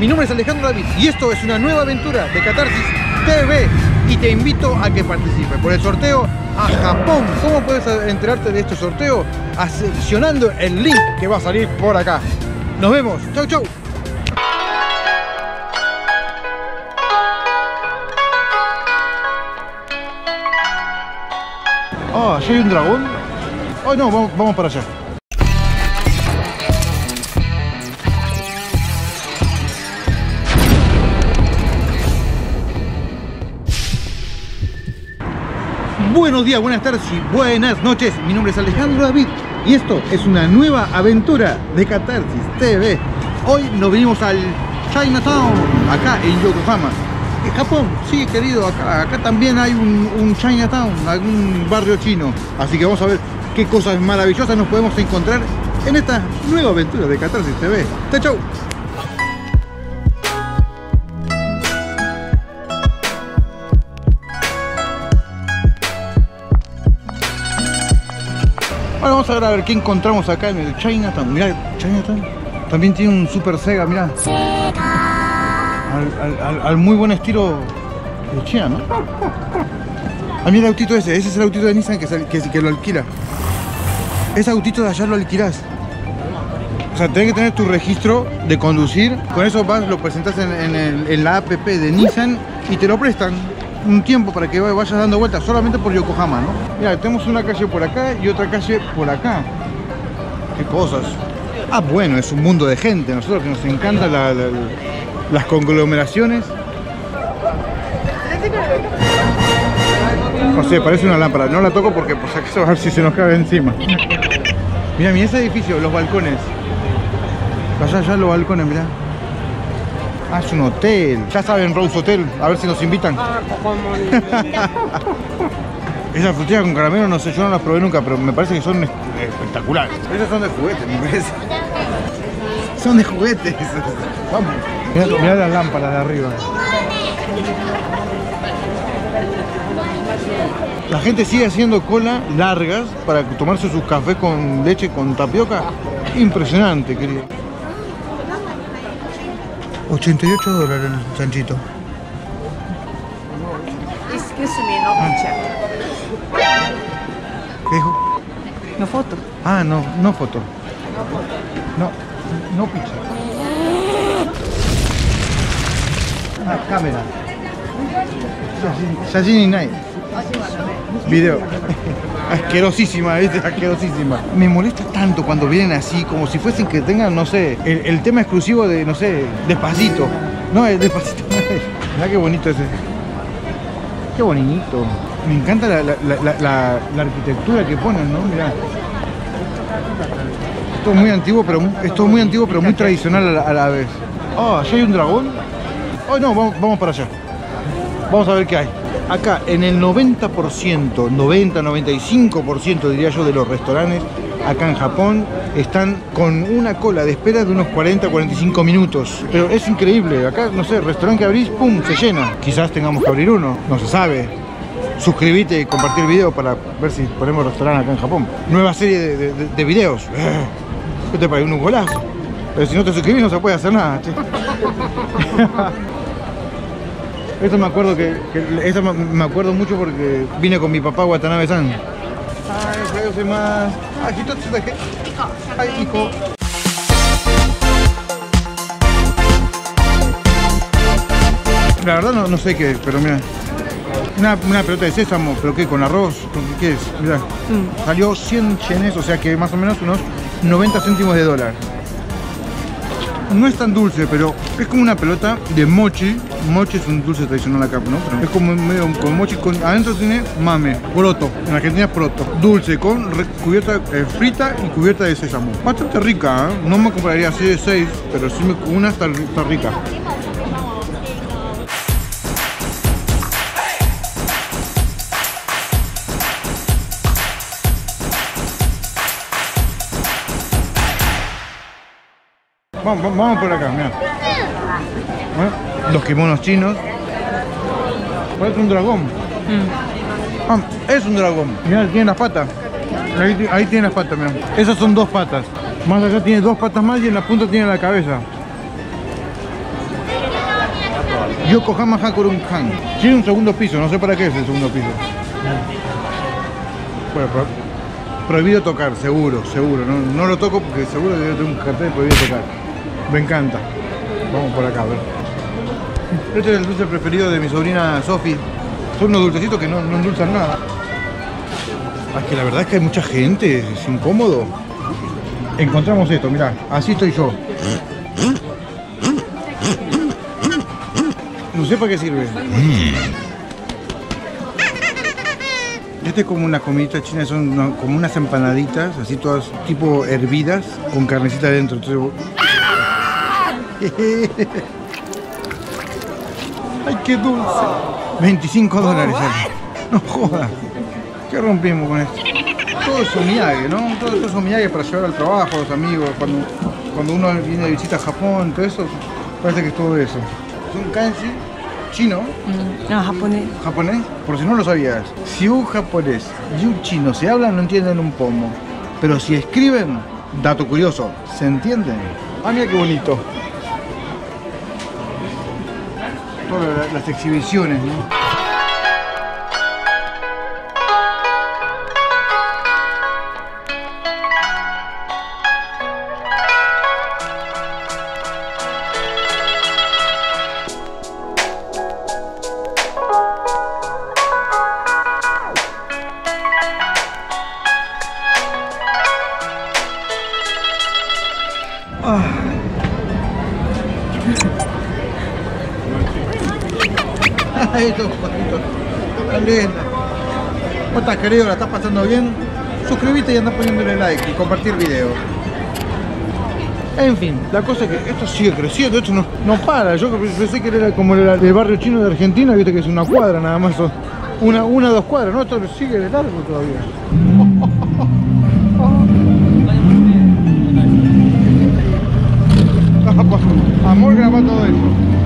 mi nombre es Alejandro David y esto es una nueva aventura de Catarsis TV y te invito a que participes por el sorteo a Japón. ¿Cómo puedes enterarte de este sorteo? Accionando el link que va a salir por acá. Nos vemos, chau chau. Ah, ¿allá hay un dragón? Oh no, vamos para allá. Buenos días, buenas tardes y buenas noches. Mi nombre es Alejandro David y esto es una nueva aventura de Catarsis TV. Hoy nos venimos al Chinatown, acá en Yokohama, en Japón. Sí, querido, acá también hay un Chinatown, algún barrio chino. Así que vamos a ver qué cosas maravillosas nos podemos encontrar en esta nueva aventura de Catarsis TV. ¡Chau, chau! Ahora vamos a ver qué encontramos acá en el Chinatown. Mirá, Chinatown también tiene un Super Sega, mirá. Al muy buen estilo de China, ¿no? Ah, mira el autito ese es el autito de Nissan que lo alquila. Ese autito de allá lo alquilás. O sea, tenés que tener tu registro de conducir. Con eso vas, lo presentás en la app de Nissan y te lo prestan un tiempo para que vayas dando vueltas solamente por Yokohama, ¿no? Mira, tenemos una calle por acá y otra calle por acá. ¿Qué cosas? Ah, bueno, es un mundo de gente. Nosotros que nos encantan las conglomeraciones. No sé, parece una lámpara. No la toco porque pues acá se va a ver si se nos cae encima. Mira, mira ese edificio, los balcones. Allá los balcones, mirá. Ah, es un hotel. Ya saben, Rose Hotel. A ver si nos invitan. Esas frutillas con caramelo, no sé, yo no las probé nunca, pero me parece que son espectaculares. Esas son de juguetes, me parece. Son de juguetes. Vamos. Mirá las lámparas de arriba. La gente sigue haciendo cola largas para tomarse sus cafés con leche con tapioca. Impresionante, querido. $88 el chanchito. Excuse me, no picture. ¿Qué dijo? No foto. Ah, no foto. No picture. Ah, cámara. Shajin Night. Video. Asquerosísima, ¿viste? Asquerosísima. Me molesta tanto cuando vienen así, como si fuesen que tengan, no sé, el tema exclusivo de, no sé, Despacito. No, es Despacito. Mirá qué bonito ese. Qué bonito. Me encanta la arquitectura que ponen, ¿no? Mirá. Esto es muy antiguo, pero muy tradicional a la vez. Oh, ¿allá hay un dragón? Oh, no, vamos para allá. Vamos a ver qué hay. Acá en el 90-95% diría yo de los restaurantes acá en Japón están con una cola de espera de unos 40-45 minutos. Pero es increíble, acá no sé, restaurante que abrís, pum, se llena. Quizás tengamos que abrir uno, no se sabe. Suscríbete y compartir el video para ver si ponemos restaurante acá en Japón. Nueva serie de videos. ¿Qué te parece? Un golazo. Pero si no te suscribís no se puede hacer nada, che. Esto me acuerdo me acuerdo mucho porque vine con mi papá Watanabe-san. Ay, más. Ay, hijo. La verdad no sé qué es, pero mira. Una pelota de sésamo, pero ¿qué? ¿Con arroz? ¿Qué es? Mirá. Salió 100 yenes, o sea que más o menos unos 90 céntimos de dólar. No es tan dulce, pero es como una pelota de mochi. Mochi es un dulce tradicional acá, ¿no? Pero es como medio con mochi, adentro tiene mame, poroto. En Argentina es poroto. Dulce, con cubierta frita y cubierta de sésamo. Bastante rica, ¿eh? No me compraría así de 6, pero sí una está rica. Vamos por acá, mira. Los kimonos chinos. Parece un dragón. Ah, es un dragón. Mira, tiene las patas. Ahí tiene las patas, mira. Esas son dos patas. Más allá tiene dos patas más y en la punta tiene la cabeza. Yokohama Hakurun-han. Tiene un segundo piso, no sé para qué es el segundo piso. Bueno, prohibido tocar, seguro. No lo toco porque seguro que tengo un cartel de prohibido tocar. Me encanta. Vamos por acá, a ver. Este es el dulce preferido de mi sobrina Sofi. Son unos dulcecitos que no endulzan nada. Es que la verdad es que hay mucha gente, es incómodo. Encontramos esto, mirá, así estoy yo. No sé para qué sirve. Este es como una comidita china, son como unas empanaditas, así todas tipo hervidas, con carnecita adentro. Entonces... ¡Ay, qué dulce! $25. No jodas. ¿Qué rompimos con esto? Todo es omiyage, ¿no? Todo es omiyage para llevar al trabajo, a los amigos, cuando uno viene de visita a Japón, todo eso, parece que es todo eso. Es un kanji chino. No, japonés. ¿Japonés? Por si no lo sabías. Si un japonés y un chino se hablan, no entienden un pomo. Pero si escriben, dato curioso, ¿se entienden? Ah, mira qué bonito. Todas las exhibiciones, ¿no? Esto, tan linda. ¿Cómo estás, querido? ¿La estás pasando bien? Suscríbete y anda poniéndole like y compartir video. En fin, la cosa es que esto sigue creciendo, esto no para. Yo pensé que era como el barrio chino de Argentina, viste que es una cuadra nada más, una o dos cuadras, ¿no? Esto sigue de largo todavía. Amor, graba todo eso.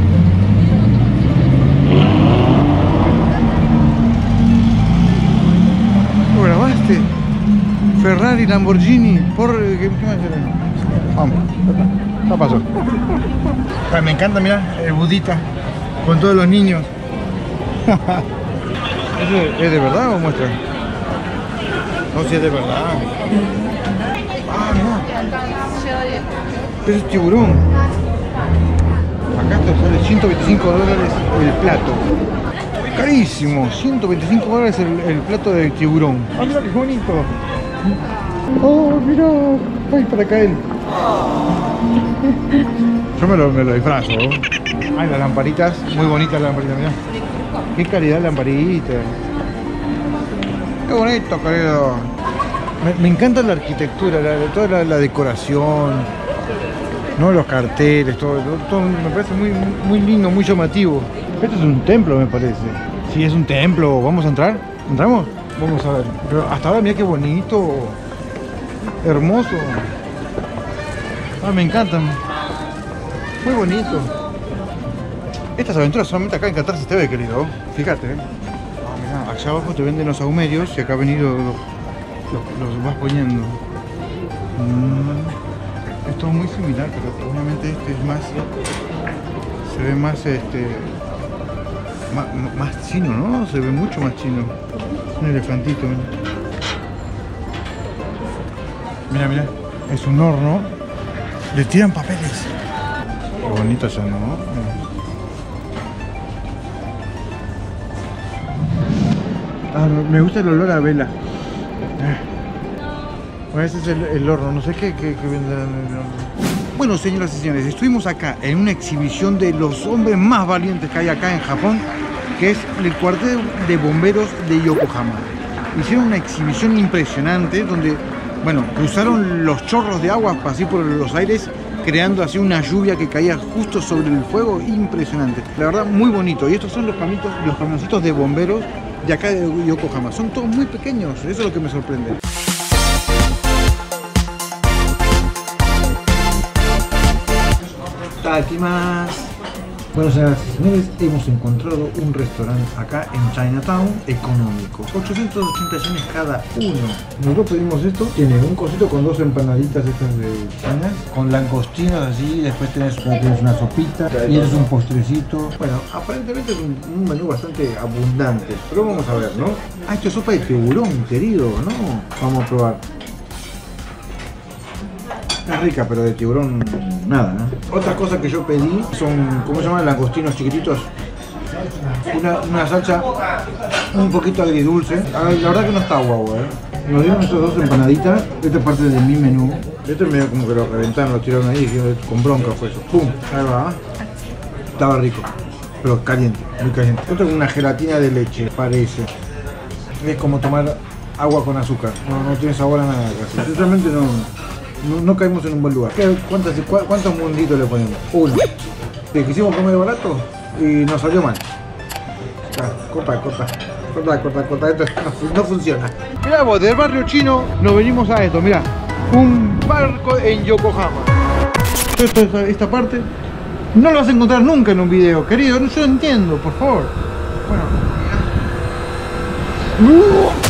¿Lo grabaste? Ferrari, Lamborghini, ¿qué más era? Vamos, ya pasó. Me encanta, mira, el budita con todos los niños. ¿Es de verdad o muestra? No, si es de verdad. Ah, no. Es tiburón. Acá esto sale $125 el plato. Carísimo, $125 el plato de tiburón. Ah, mira qué bonito. Oh, mira, ay, para caer. Yo me lo disfrazo. Ay, las lamparitas, muy bonitas las lamparitas, mirá. Qué calidad de lamparita. Qué bonito, querido. Me encanta la arquitectura, toda la decoración, ¿no? Los carteles, todo me parece muy lindo, muy llamativo. Esto es un templo, me parece. Sí, es un templo. ¿Vamos a entrar? ¿Entramos? Vamos a ver. Pero hasta ahora mira qué bonito. Hermoso. Ah, me encantan. Muy bonito. Estas aventuras solamente acá en Catarsis TV, querido. Fíjate. Ah, mirá, allá abajo te venden los saumerios y acá venido los vas poniendo. Esto es muy similar, pero obviamente este es más... Se ve más más chino, ¿no? Se ve mucho más chino. Un elefantito. Mira, mira. Es un horno. Le tiran papeles. Qué bonito ya, ¿no? Ah, me gusta el olor a vela. Bueno, ese es el horno. No sé qué vendrá en el horno. Bueno, señoras y señores, estuvimos acá en una exhibición de los hombres más valientes que hay acá en Japón, que es el cuartel de bomberos de Yokohama. Hicieron una exhibición impresionante donde, bueno, cruzaron los chorros de agua así por los aires, creando así una lluvia que caía justo sobre el fuego, impresionante. La verdad, muy bonito. Y estos son los camioncitos de bomberos de acá de Yokohama. Son todos muy pequeños, eso es lo que me sorprende. Aquí más. Bueno, señoras y señores, hemos encontrado un restaurante acá en Chinatown económico. 880 yenes cada uno. Nosotros pedimos esto. Tiene un cosito con 2 empanaditas estas de China, con langostinos así, después tienes una sopita y es un postrecito. Bueno, aparentemente es un menú bastante abundante, pero vamos a ver, ¿no? Ah, esto es sopa de tiburón, querido, ¿no? Vamos a probar. Es rica, pero de tiburón nada, ¿no? Otra cosa que yo pedí son, ¿cómo se llaman? Langostinos chiquititos. Una salsa un poquito agridulce. La verdad que no está guau, Nos dieron estas 2 empanaditas. Esta es parte de mi menú. Este medio como que lo reventaron, lo tiraron ahí y con bronca fue eso. ¡Pum! Ahí va. Estaba rico, pero caliente, muy caliente. Esto es una gelatina de leche, parece. Es como tomar agua con azúcar. No tiene sabor a nada casi. Sinceramente no caímos en un buen lugar. ¿Cuántos munditos le ponemos? 1. Quisimos comer barato y nos salió mal. Corta. Esto no funciona. Mirá vos, del barrio chino nos venimos a esto, mirá. Un barco en Yokohama. Esta parte no lo vas a encontrar nunca en un video, querido. Yo entiendo, por favor. Bueno.